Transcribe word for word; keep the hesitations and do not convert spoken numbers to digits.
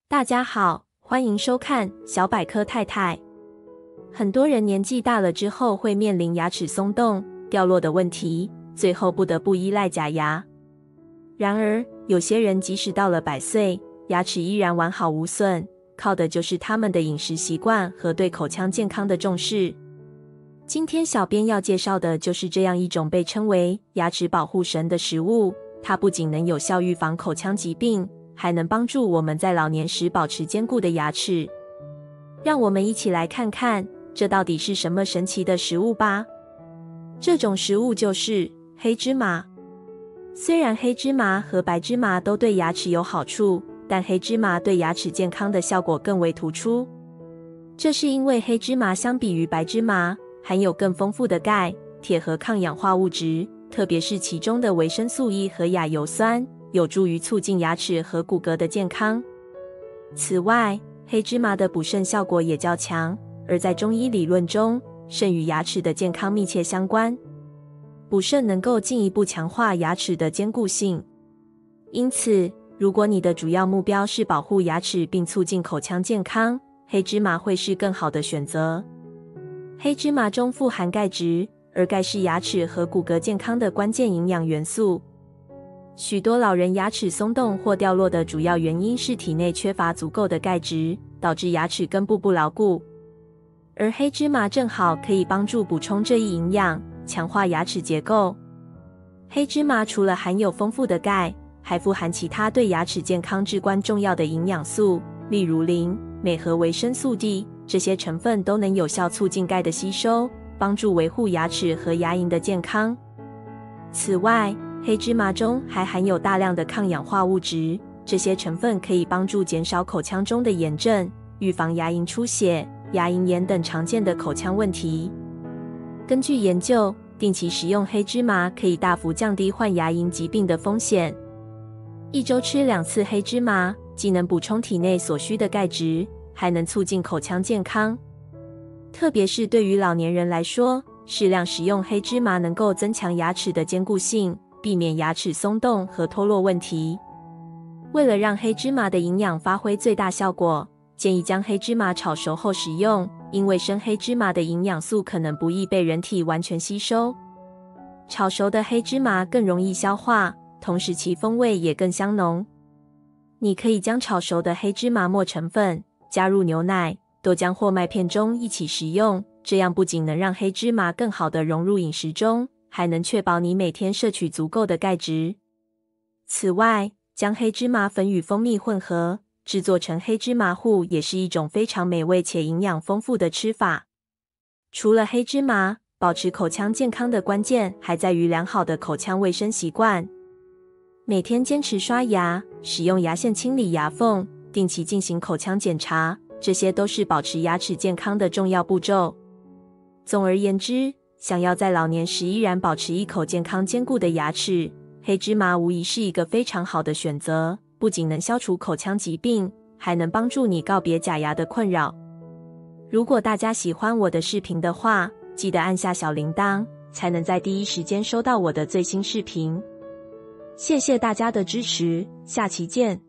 大家好，欢迎收看小百科太太。很多人年纪大了之后会面临牙齿松动、掉落的问题，最后不得不依赖假牙。然而，有些人即使到了百岁，牙齿依然完好无损，靠的就是他们的饮食习惯和对口腔健康的重视。今天小编要介绍的就是这样一种被称为牙齿保护神的食物，它不仅能有效预防口腔疾病，还能帮助我们在老年时保持坚固的牙齿。让我们一起来看看，这到底是什么神奇的食物吧。这种食物就是黑芝麻。虽然黑芝麻和白芝麻都对牙齿有好处，但黑芝麻对牙齿健康的效果更为突出。这是因为黑芝麻相比于白芝麻，含有更丰富的钙、铁和抗氧化物质，特别是其中的维生素 E 和亚油酸，有助于促进牙齿和骨骼的健康。此外，黑芝麻的补肾效果也较强，而在中医理论中，肾与牙齿的健康密切相关。补肾能够进一步强化牙齿的坚固性。因此，如果你的主要目标是保护牙齿并促进口腔健康，黑芝麻会是更好的选择。黑芝麻中富含钙质，而钙是牙齿和骨骼健康的关键营养元素。许多老人牙齿松动或掉落的主要原因是体内缺乏足够的钙质，导致牙齿根部不牢固。而黑芝麻正好可以帮助补充这一营养，强化牙齿结构。黑芝麻除了含有丰富的钙，还富含其他对牙齿健康至关重要的营养素，例如磷、镁和维生素 D， 这些成分都能有效促进钙的吸收，帮助维护牙齿和牙龈的健康。此外，黑芝麻中还含有大量的抗氧化物质，这些成分可以帮助减少口腔中的炎症，预防牙龈出血、牙龈炎等常见的口腔问题。根据研究，定期食用黑芝麻可以大幅降低患牙龈疾病的风险。一周吃两次黑芝麻，既能补充体内所需的钙质，还能促进口腔健康。特别是对于老年人来说，适量食用黑芝麻能够增强牙齿的坚固性，避免牙齿松动和脱落问题。为了让黑芝麻的营养发挥最大效果，建议将黑芝麻炒熟后食用，因为生黑芝麻的营养素可能不易被人体完全吸收。炒熟的黑芝麻更容易消化，同时其风味也更香浓。你可以将炒熟的黑芝麻磨成粉，加入牛奶、豆浆或麦片中一起食用，这样不仅能让黑芝麻更好地融入饮食中，还能确保你每天摄取足够的钙质。此外，将黑芝麻粉与蜂蜜混合，制作成黑芝麻糊也是一种非常美味且营养丰富的吃法。除了黑芝麻，保持口腔健康的关键还在于良好的口腔卫生习惯。每天坚持刷牙，使用牙线清理牙缝，定期进行口腔检查，这些都是保持牙齿健康的重要步骤。总而言之，想要在老年时依然保持一口健康坚固的牙齿，黑芝麻无疑是一个非常好的选择，不仅能消除口腔疾病，还能帮助你告别假牙的困扰。如果大家喜欢我的视频的话，记得按下小铃铛，才能在第一时间收到我的最新视频。谢谢大家的支持，下期见。